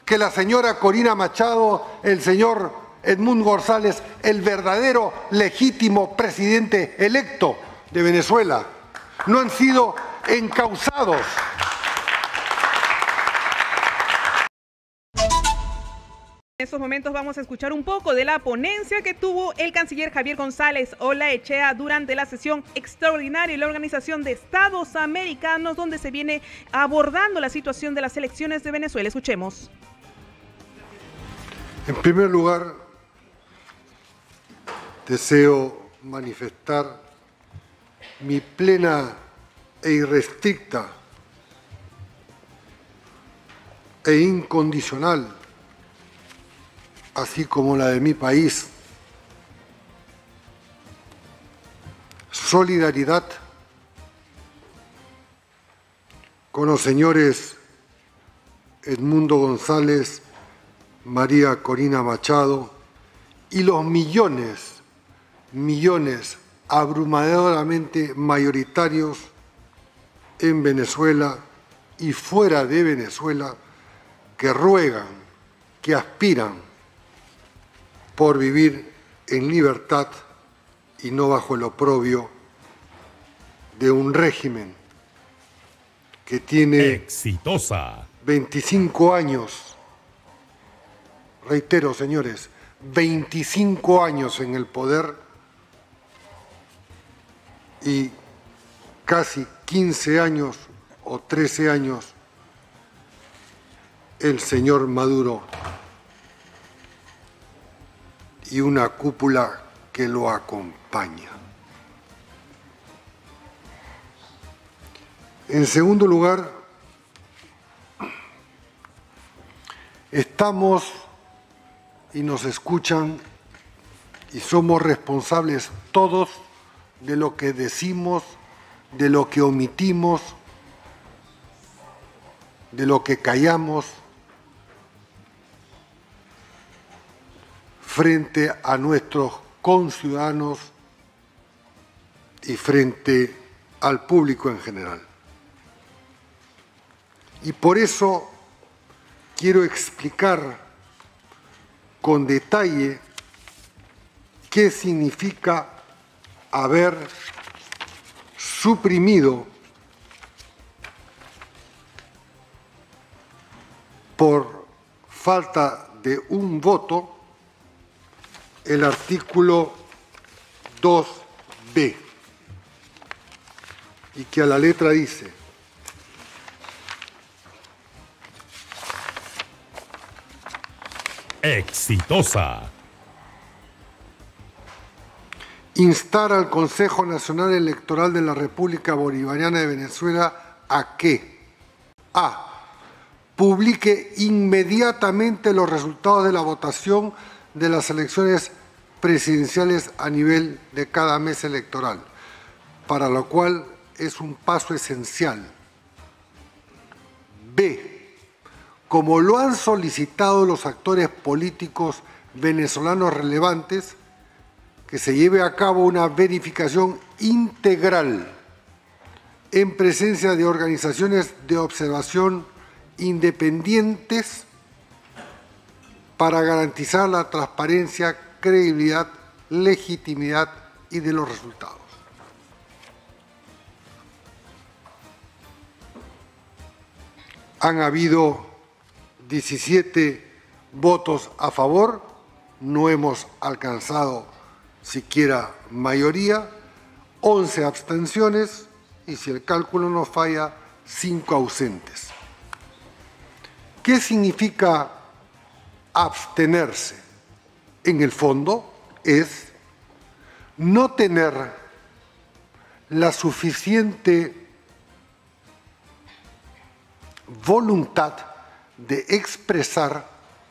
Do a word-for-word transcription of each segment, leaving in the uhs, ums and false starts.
que la señora Corina Machado, el señor Edmundo González, el verdadero legítimo presidente electo de Venezuela, no han sido encausados. En estos momentos vamos a escuchar un poco de la ponencia que tuvo el canciller Javier González Olaechea durante la sesión extraordinaria de la Organización de Estados Americanos, donde se viene abordando la situación de las elecciones de Venezuela. Escuchemos. En primer lugar, deseo manifestar mi plena e irrestricta e incondicional, así como la de mi país, solidaridad con los señores Edmundo González, María Corina Machado y los millones, millones abrumadoramente mayoritarios en Venezuela y fuera de Venezuela que ruegan, que aspiran por vivir en libertad y no bajo el oprobio de un régimen que tiene exitosa veinticinco años, reitero señores, veinticinco años en el poder y casi quince años o trece años el señor Maduro y una cúpula que lo acompaña. En segundo lugar, estamos y nos escuchan y somos responsables todos de lo que decimos, de lo que omitimos, de lo que callamos frente a nuestros conciudadanos y frente al público en general. Y por eso quiero explicar con detalle qué significa haber suprimido por falta de un voto el artículo dos B, y que a la letra dice: exitosa. Instar al Consejo Nacional Electoral de la República Bolivariana de Venezuela a que A. Publique inmediatamente los resultados de la votación de las elecciones presidenciales a nivel de cada mes electoral, para lo cual es un paso esencial. B. Como lo han solicitado los actores políticos venezolanos relevantes, que se lleve a cabo una verificación integral en presencia de organizaciones de observación independientes para garantizar la transparencia, credibilidad, legitimidad y de los resultados. Han habido diecisiete votos a favor, no hemos alcanzado siquiera mayoría, once abstenciones y, si el cálculo no falla, cinco ausentes. ¿Qué significa abstenerse? En el fondo es no tener la suficiente voluntad de expresar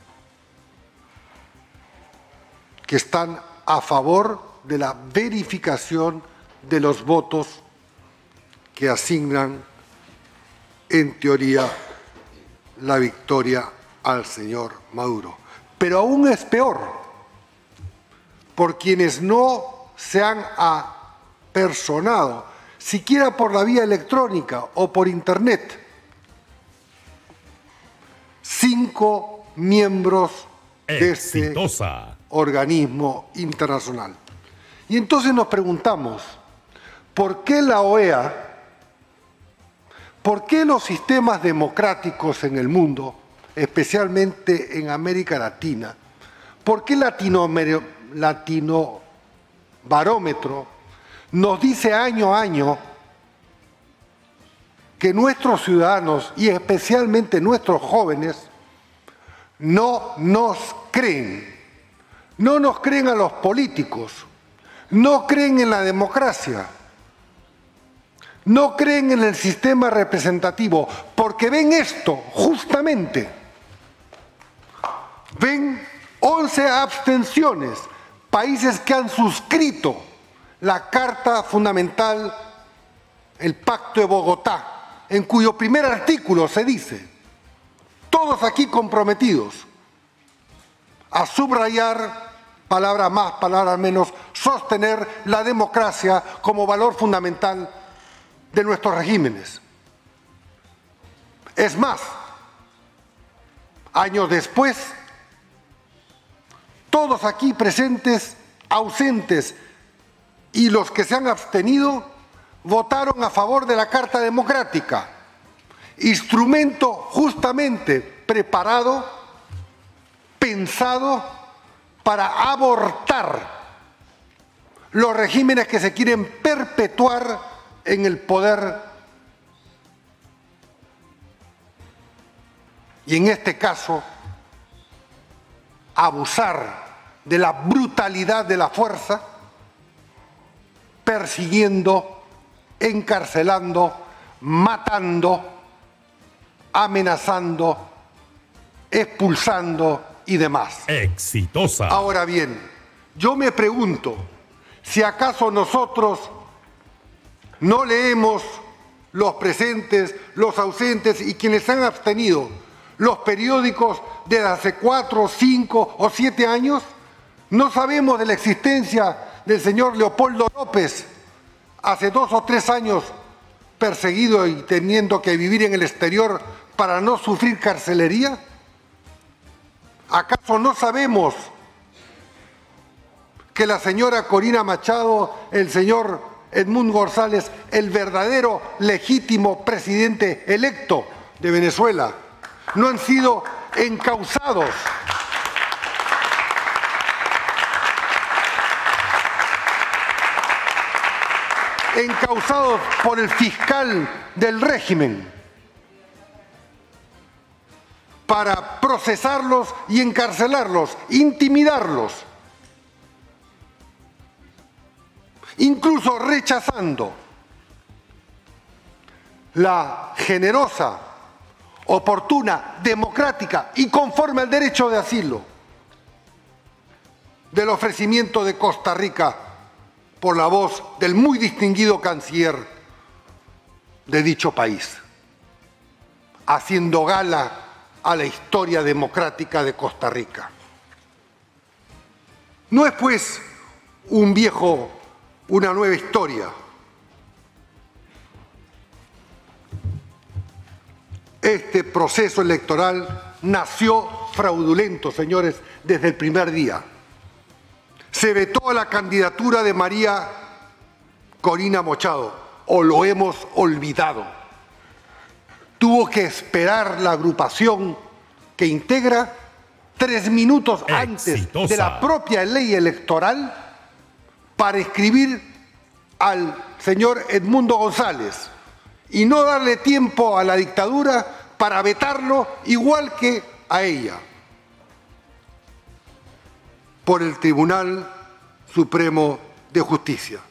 que están a favor de la verificación de los votos que asignan, en teoría, la victoria al señor Maduro. Pero aún es peor, por quienes no se han apersonado, siquiera por la vía electrónica o por internet, cinco miembros de este Exitosa. organismo internacional. Y entonces nos preguntamos, ¿por qué la O E A, por qué los sistemas democráticos en el mundo, especialmente en América Latina, por qué Latinoamérica, Latino Barómetro nos dice año a año que nuestros ciudadanos y especialmente nuestros jóvenes no nos creen, no nos creen a los políticos, no creen en la democracia, no creen en el sistema representativo, porque ven esto justamente, ven once abstenciones, países que han suscrito la Carta Fundamental, el Pacto de Bogotá, en cuyo primer artículo se dice, todos aquí comprometidos a subrayar, palabra más, palabra menos, sostener la democracia como valor fundamental de nuestros regímenes. Es más, años después, todos aquí presentes, ausentes, y los que se han abstenido, votaron a favor de la Carta Democrática, instrumento justamente preparado, pensado para abortar los regímenes que se quieren perpetuar en el poder. Y en este caso, abusar de la brutalidad de la fuerza, persiguiendo, encarcelando, matando, amenazando, expulsando y demás. Exitosa. Ahora bien, yo me pregunto, si acaso nosotros no leemos, los presentes, los ausentes y quienes se han abstenido, los periódicos de hace cuatro, cinco o siete años, no sabemos de la existencia del señor Leopoldo López, hace dos o tres años perseguido y teniendo que vivir en el exterior para no sufrir carcelería. ¿Acaso no sabemos que la señora Corina Machado, el señor Edmundo González, el verdadero legítimo presidente electo de Venezuela, no han sido encausados encausados por el fiscal del régimen para procesarlos y encarcelarlos, intimidarlos, incluso rechazando la generosa, oportuna, democrática y conforme al derecho de asilo del ofrecimiento de Costa Rica por la voz del muy distinguido canciller de dicho país, haciendo gala a la historia democrática de Costa Rica. No es pues un viejo, una nueva historia. Este proceso electoral nació fraudulento, señores, desde el primer día. Se vetó a la candidatura de María Corina Machado, o lo hemos olvidado. Tuvo que esperar la agrupación que integra tres minutos antes Exitosa. de la propia ley electoral para escribir al señor Edmundo González y no darle tiempo a la dictadura para vetarlo igual que a ella por el Tribunal Supremo de Justicia.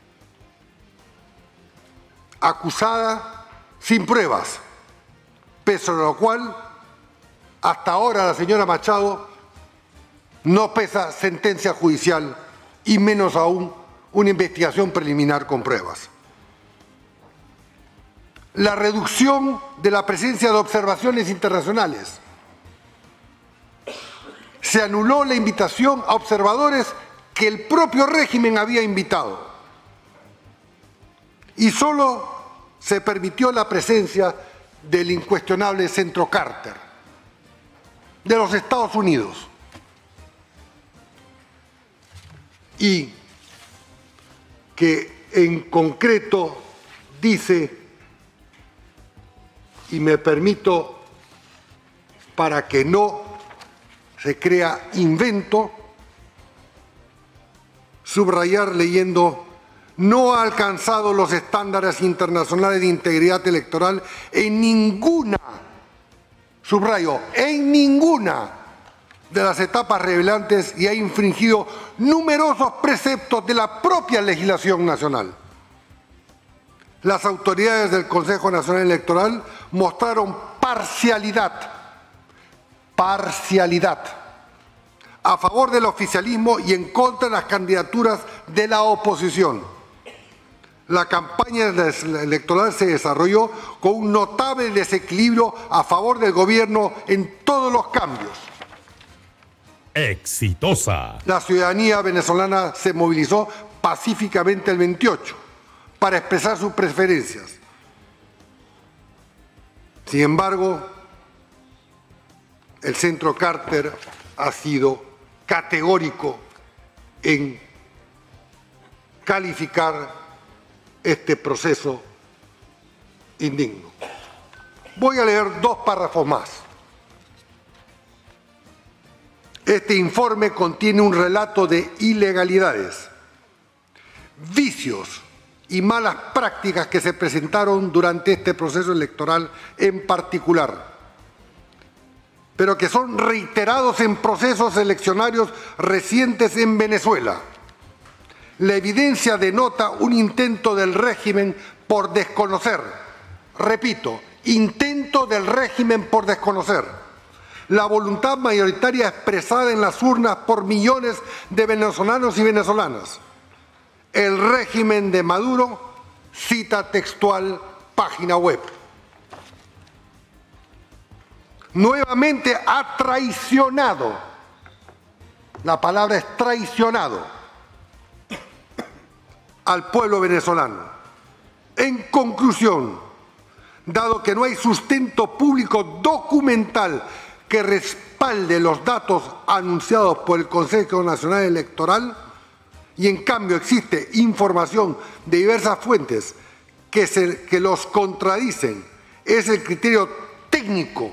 Acusada sin pruebas, pese a lo cual hasta ahora la señora Machado no pesa sentencia judicial y menos aún una investigación preliminar con pruebas. La reducción de la presencia de observaciones internacionales. Se anuló la invitación a observadores que el propio régimen había invitado. Y solo se permitió la presencia del incuestionable Centro Carter. de los Estados Unidos. Y que en concreto dice, y me permito, para que no se crea invento, subrayar leyendo: no ha alcanzado los estándares internacionales de integridad electoral en ninguna, subrayo, en ninguna de las etapas relevantes y ha infringido numerosos preceptos de la propia legislación nacional. Las autoridades del Consejo Nacional Electoral mostraron parcialidad, parcialidad, a favor del oficialismo y en contra de las candidaturas de la oposición. La campaña electoral se desarrolló con un notable desequilibrio a favor del gobierno en todos los cambios. Exitosa. La ciudadanía venezolana se movilizó pacíficamente el veintiocho para expresar sus preferencias. Sin embargo, el Centro Carter ha sido categórico en calificar este proceso indigno. Voy a leer dos párrafos más. Este informe contiene un relato de ilegalidades, vicios y malas prácticas que se presentaron durante este proceso electoral en particular, pero que son reiterados en procesos eleccionarios recientes en Venezuela. La evidencia denota un intento del régimen por desconocer, repito, intento del régimen por desconocer la voluntad mayoritaria expresada en las urnas por millones de venezolanos y venezolanas. El régimen de Maduro, cita textual, página web, nuevamente ha traicionado, la palabra es traicionado, al pueblo venezolano. En conclusión, dado que no hay sustento público documental que respalde los datos anunciados por el Consejo Nacional Electoral, y en cambio existe información de diversas fuentes que, se, que los contradicen, es el criterio técnico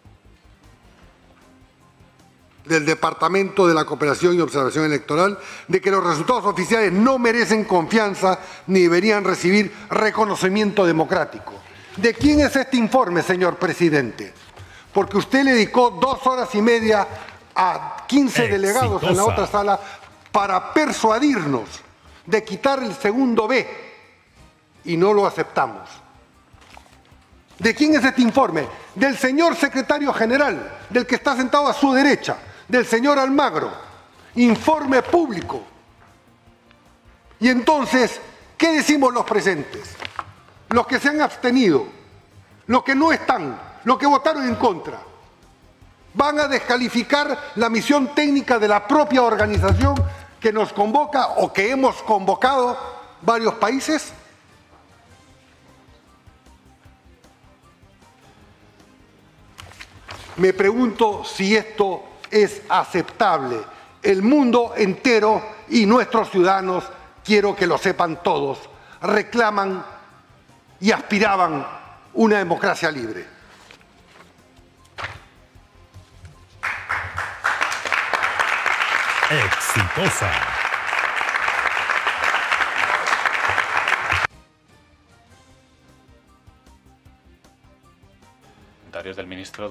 del Departamento de la Cooperación y Observación Electoral de que los resultados oficiales no merecen confianza ni deberían recibir reconocimiento democrático. ¿De quién es este informe, señor presidente? Porque usted le dedicó dos horas y media a quince Exitosa. Delegados en la otra sala para persuadirnos de quitar el segundo B y no lo aceptamos. ¿De quién es este informe? Del señor secretario general, del que está sentado a su derecha, del señor Almagro. Informe público. Y entonces, ¿qué decimos los presentes? Los que se han abstenido, los que no están, los que votaron en contra, ¿van a descalificar la misión técnica de la propia organización que nos convoca o que hemos convocado varios países? Me pregunto si esto es aceptable. El mundo entero y nuestros ciudadanos, quiero que lo sepan todos, reclaman y aspiraban una democracia libre. Exitosa. Comentarios del ministro.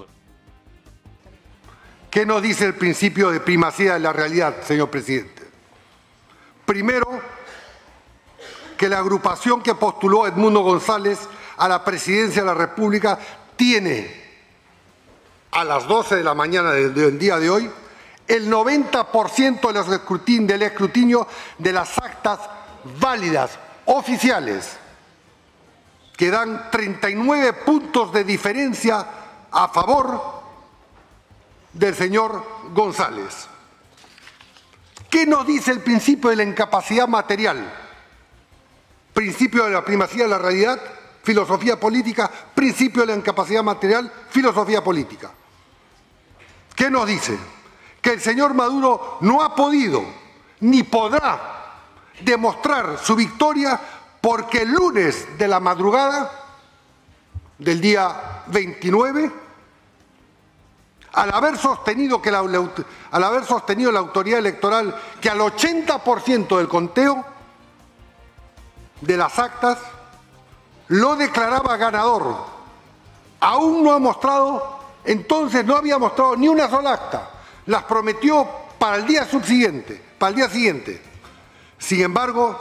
¿Qué nos dice el principio de primacía de la realidad, señor presidente? Primero, que la agrupación que postuló Edmundo González a la presidencia de la República tiene a las doce de la mañana del día de hoy el noventa por ciento de los escrutin, del escrutinio de las actas válidas, oficiales, que dan treinta y nueve puntos de diferencia a favor del señor González. ¿Qué nos dice el principio de la incapacidad material? Principio de la primacía de la realidad, filosofía política, principio de la incapacidad material, filosofía política. ¿Qué nos dice? Que el señor Maduro no ha podido ni podrá demostrar su victoria porque el lunes de la madrugada del día veintinueve, al haber sostenido, que la, al haber sostenido la autoridad electoral que al ochenta por ciento del conteo de las actas lo declaraba ganador, aún no ha mostrado, entonces no había mostrado ni una sola acta, las prometió para el día subsiguiente, para el día siguiente. Sin embargo,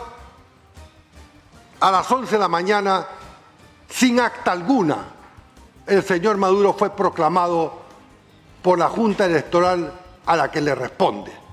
a las once de la mañana, sin acta alguna, el señor Maduro fue proclamado por la Junta Electoral a la que le responde.